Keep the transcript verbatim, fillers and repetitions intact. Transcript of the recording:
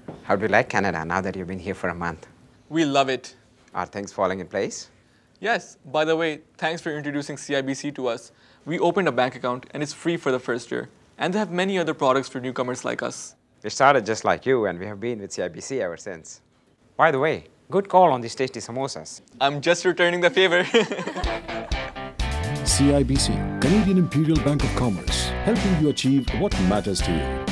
How do you like Canada now that you've been here for a month? We love it. Are things falling in place? Yes, by the way, thanks for introducing C I B C to us. We opened a bank account and it's free for the first year. And they have many other products for newcomers like us. We started just like you and we have been with C I B C ever since. By the way, good call on these tasty samosas. I'm just returning the favor. C I B C, Canadian Imperial Bank of Commerce, helping you achieve what matters to you.